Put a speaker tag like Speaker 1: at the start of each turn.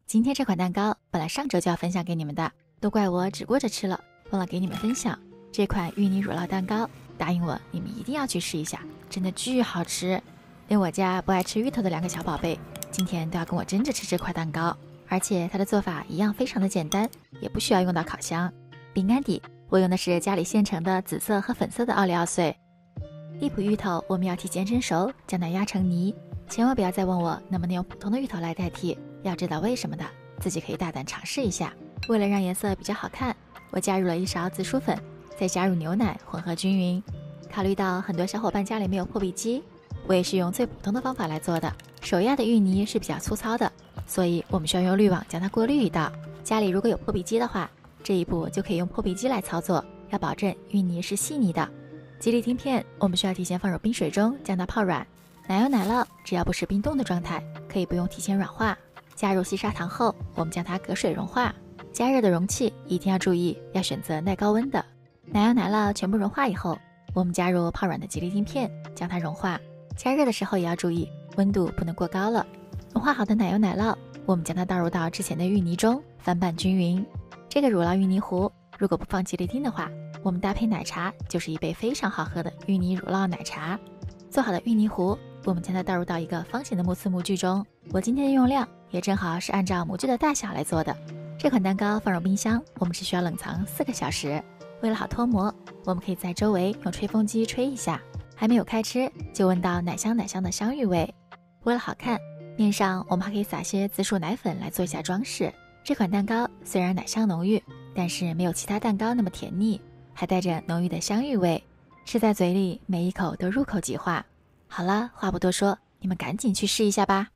Speaker 1: 今天这款蛋糕本来上周就要分享给你们的，都怪我只顾着吃了，忘了给你们分享。这款芋泥乳酪蛋糕，答应我你们一定要去试一下，真的巨好吃。连我家不爱吃芋头的2个小宝贝，今天都要跟我争着吃这块蛋糕。而且它的做法一样非常的简单，也不需要用到烤箱。饼干底我用的是家里现成的紫色和粉色的奥利奥碎。一脯芋头我们要提前蒸熟，将它压成泥。千万不要再问我能不能用普通的芋头来代替，要知道为什么的，自己可以大胆尝试一下。为了让颜色比较好看，我加入了1勺紫薯粉，再加入牛奶混合均匀。考虑到很多小伙伴家里没有破壁机，我也是用最普通的方法来做的。手压的芋泥是比较粗糙的，所以我们需要用滤网将它过滤一道。家里如果有破壁机的话，这一步就可以用破壁机来操作，要保证芋泥是细腻的。吉利丁片我们需要提前放入冰水中将它泡软。奶油奶酪只要不是冰冻的状态，可以不用提前软化。加入细砂糖后，我们将它隔水融化。加热的容器一定要注意，要选择耐高温的。奶油奶酪全部融化以后，我们加入泡软的吉利丁片，将它融化。加热的时候也要注意，温度不能过高了。融化好的奶油奶酪，我们将它倒入到之前的芋泥中，翻拌均匀。这个乳酪芋泥糊，如果不放吉利丁的话，我们搭配奶茶就是一杯非常好喝的芋泥乳酪奶茶。做好的芋泥糊，我们将它倒入到一个方形的慕斯模具中。我今天的用量也正好是按照模具的大小来做的。这款蛋糕放入冰箱，我们只需要冷藏4个小时。为了好脱模，我们可以在周围用吹风机吹一下，还没有开吃就闻到奶香奶香的香芋味。为了好看，面上我们还可以撒些紫薯奶粉来做一下装饰。这款蛋糕虽然奶香浓郁，但是没有其他蛋糕那么甜腻，还带着浓郁的香芋味，吃在嘴里每一口都入口即化。好了，话不多说，你们赶紧去试一下吧。